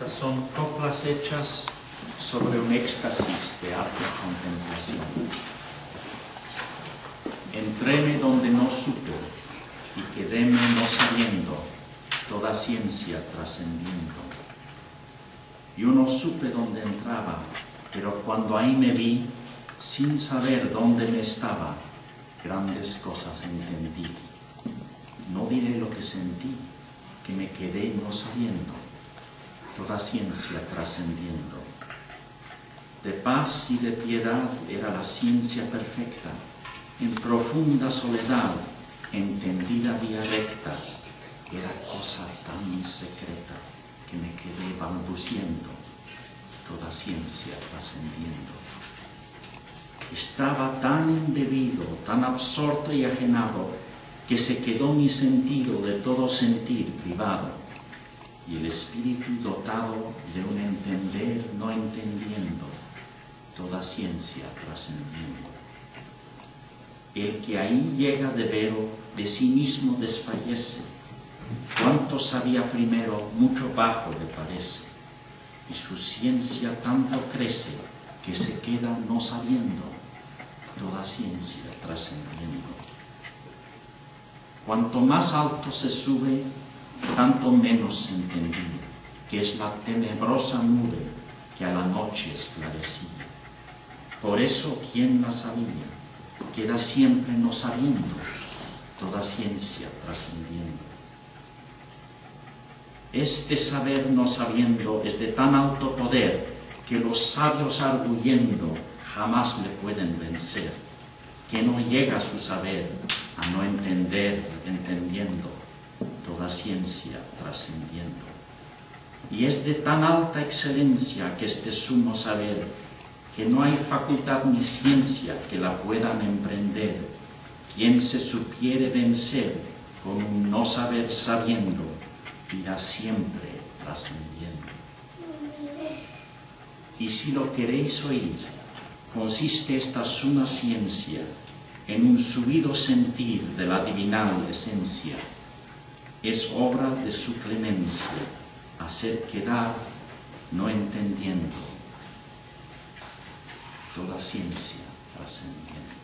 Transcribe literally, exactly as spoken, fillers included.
Estas son coplas hechas sobre un éxtasis de alta contemplación. Entréme donde no supe y quedéme no sabiendo, toda ciencia trascendiendo. Yo no supe dónde entraba, pero cuando ahí me vi, sin saber dónde me estaba, grandes cosas entendí. No diré lo que sentí, que me quedé no sabiendo, toda ciencia trascendiendo. De paz y de piedad era la ciencia perfecta, en profunda soledad, entendida vía recta, era cosa tan secreta que me quedé balbuciendo, toda ciencia trascendiendo. Estaba tan embebido, tan absorto y ajenado, que se quedó mi sentido de todo sentir privado, y el espíritu dotado de un entender no entendiendo, toda ciencia trascendiendo. El que ahí llega de vero, de sí mismo desfallece. Cuanto sabía primero, mucho bajo le parece, y su ciencia tanto crece, que se queda no sabiendo, toda ciencia trascendiendo. Cuanto más alto se sube, tanto menos se entendía, que es la tenebrosa nube que a la noche esclarecía. Por eso, quien la sabía, queda siempre no sabiendo, toda ciencia trascendiendo. Este saber no sabiendo es de tan alto poder, que los sabios arguyendo jamás le pueden vencer, que no llega a su saber, a no entender entendiendo, toda ciencia trascendiendo. Y es de tan alta excelencia que este sumo saber, que no hay facultad ni ciencia que la puedan emprender. Quien se supiere vencer con un no saber sabiendo, irá siempre trascendiendo. Y si lo queréis oír, consiste esta suma ciencia en un subido sentir de la divinal esencia. Es obra de su clemencia hacer quedar no entendiendo, toda ciencia trascendiendo.